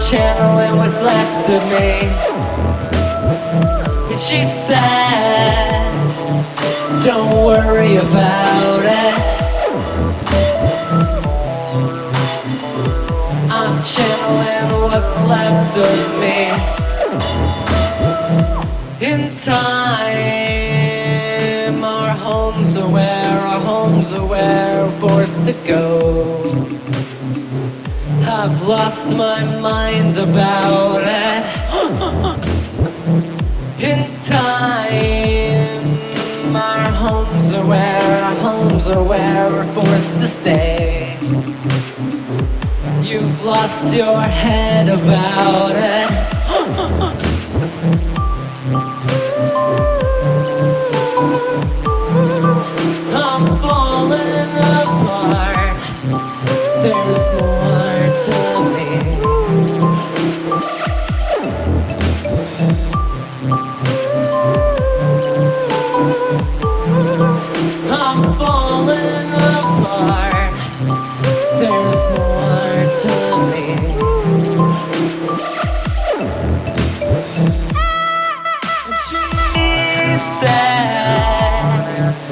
channeling what's left of me. And she said, don't worry about it. I'm channeling what's left of me. In time, our homes are where we're forced to go. I've lost my mind about it. In time, our homes are where we're forced to stay. You've lost your head about it. I'm falling apart. There's more to me. I'm falling apart. There's more to me. And she said,